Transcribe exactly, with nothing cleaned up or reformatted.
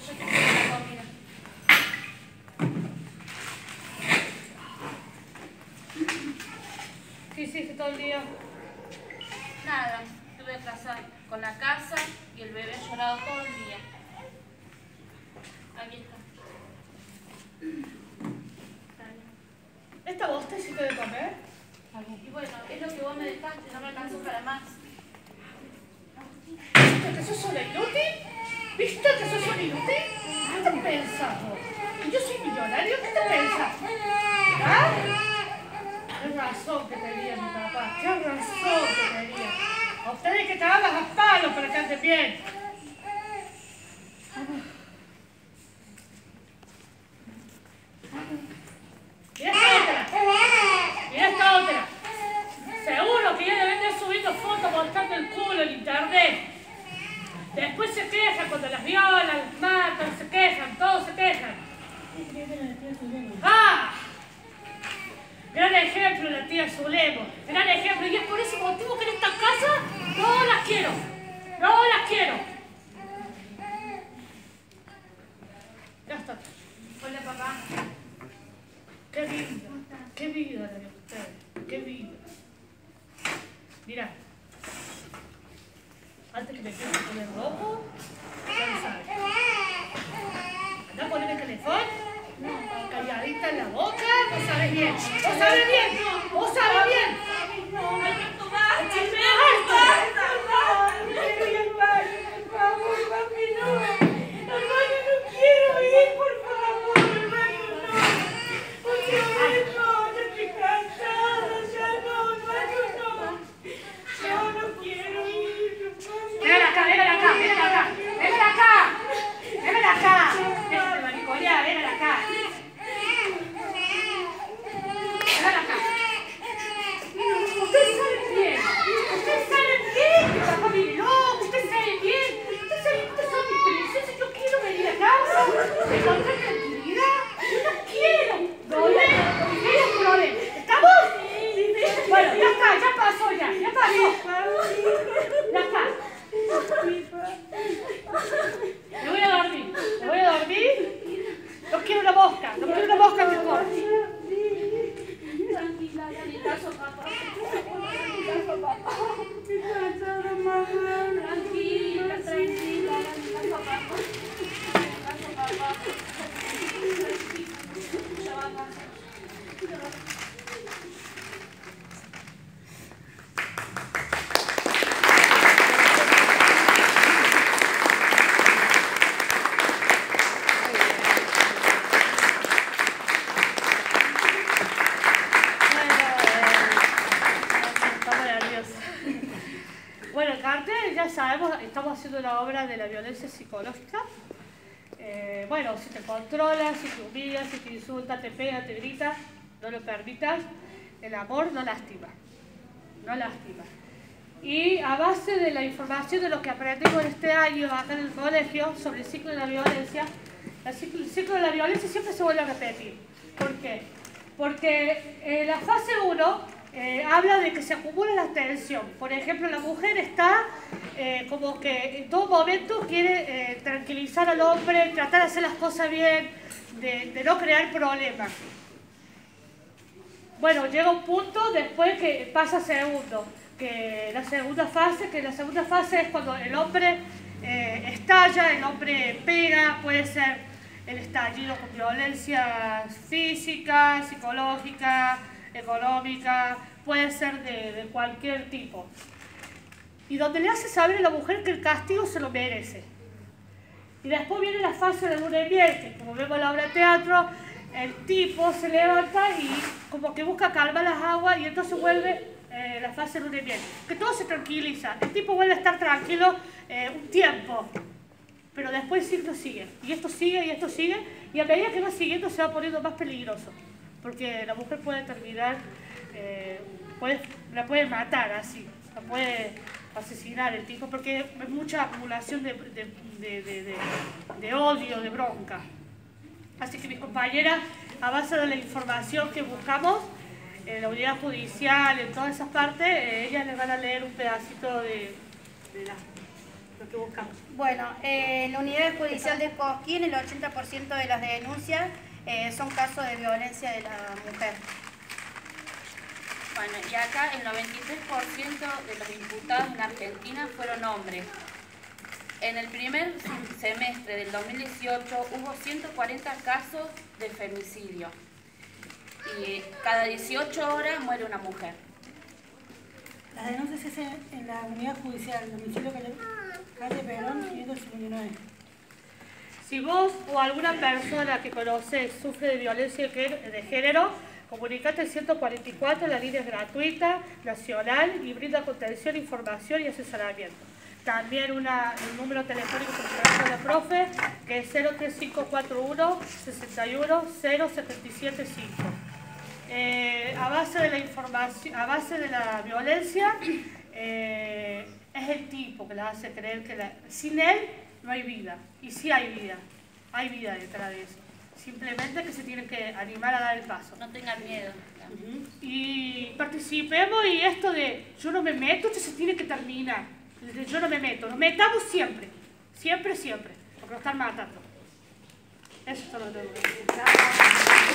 yo te pido la comida. ¿Qué hiciste todo el día? Nada, estuve en casa con la casa y el bebé ha llorado todo el día. Aquí está. ¿Esta vos te hiciste de comer? Y bueno, es lo que vos me dejaste, no me alcanzó para más. ¿Viste que sos una inútil? ¿Viste que sos una inútil? ¿Qué te pensás vos? ¿Que yo soy millonario? ¿Qué te pensás? ¿Ah? Qué razón que tenía mi papá, qué razón que tenía. A ustedes hay que cagarlas a palos para que anden bien. Mira esta otra. Mira esta otra. Seguro que ya deben de subiendo fotos mostrando el culo en internet. Después se quejan cuando las violan, las matan, se quejan, todos se quejan. ¡Ah! Gran ejemplo la tía Zulemo. Gran ejemplo. Y es por ese motivo que en esta casa no las quiero. No las quiero. Ya está. Hola, papá. Qué vida. Qué vida la de ustedes. Qué vida. Mirá. Antes que me empiece a poner rojo, ya lo sabes. Andá a poner el teléfono. Calladita en la boca. Vos sabés bien. Vos sabés bien. Vos sabés bien. No, hay que tomar. Quiero ir al baño, por favor, papi, no. Al baño no quiero ir, por favor, al baño no. Otra vez no, ya estoy cansada, ya no, al baño no. Yo no quiero ir, por favor. Ven acá, ven acá, ven acá. Ven acá. Ven acá. Déjate mariconear, ven acá. Ven acá. Ustedes saben bien. Ustedes saben bien que papá viene loco. Ustedes saben bien. Ustedes saben que ustedes son mis princesas. Yo quiero venir a casa. Encontrar tranquilidad. Yo no quiero problemas. No quiero problemas. ¿Estamos? Bueno, ya está, ya pasó ya. Ya pasó. Ya está. Me voy a dormir. Me voy a dormir. No quiero una mosca. No quiero una mosca que corte. Tranquila, dale caso, papá. Tranquila, tranquila, dale caso, papá. Caso, papá. Ya va a pasar. Bueno, el cartel ya sabemos, estamos haciendo una obra de la violencia psicológica. Eh, bueno, si te controlas, si te humillas, si te insultas, te pega, te grita, no lo permitas. El amor no lastima, no lastima. Y a base de la información de lo que aprendimos este año acá en el colegio sobre el ciclo de la violencia, el ciclo, el ciclo de la violencia siempre se vuelve a repetir. ¿Por qué? Porque en la fase uno eh, habla de que se acumula la tensión. Por ejemplo, la mujer está eh, como que en todo momento quiere eh, tranquilizar al hombre, tratar de hacer las cosas bien, de, de no crear problemas. Bueno, llega un punto después que pasa a segundo, que la segunda fase, que la segunda fase es cuando el hombre eh, estalla, el hombre pega, puede ser el estallido con violencia física, psicológica, económica, puede ser de, de cualquier tipo. Y donde le hace saber a la mujer que el castigo se lo merece. Y después viene la fase de luna de miel, que como vemos en la obra de teatro, el tipo se levanta y como que busca calmar las aguas y entonces vuelve eh, la fase de luna de miel. Que todo se tranquiliza, el tipo vuelve a estar tranquilo eh, un tiempo, pero después el ciclo sigue. Y esto sigue y esto sigue, y a medida que va siguiendo se va poniendo más peligroso. Porque la mujer puede terminar, eh, puede, la puede matar así, la puede asesinar el tipo, porque es mucha acumulación de, de, de, de, de, de odio, de bronca. Así que mis compañeras, a base de la información que buscamos en la unidad judicial, en todas esas partes, eh, ellas les van a leer un pedacito de, de, la, lo que buscamos. Bueno, eh, en la unidad judicial de Cosquín el ochenta por ciento de las denuncias eh, son casos de violencia de la mujer. Bueno, y acá el noventa y tres por ciento de los imputados en Argentina fueron hombres. En el primer semestre del dos mil dieciocho hubo ciento cuarenta casos de femicidio y cada dieciocho horas muere una mujer. Las denuncias se hacen en la unidad judicial, domicilio calle, calle Perón, quinientos cincuenta y nueve. Si vos o alguna persona que conoces sufre de violencia de género, comunicate al ciento cuarenta y cuatro, la línea es gratuita, nacional y brinda contención, información y asesoramiento. También una, un número telefónico con la profe que es cero tres cinco cuatro uno, seis uno cero siete siete cinco. Eh, a base de la información, a base de la violencia, eh, es el tipo que la hace creer que la, sin él no hay vida. Y sí hay vida, hay vida detrás de eso. Simplemente que se tienen que animar a dar el paso. No tengan miedo. Uh-huh. Y participemos, y esto de yo no me meto, esto se tiene que terminar. De yo no me meto, nos metamos siempre, siempre, siempre, porque nos están matando. Eso es todo lo que tengo que decir.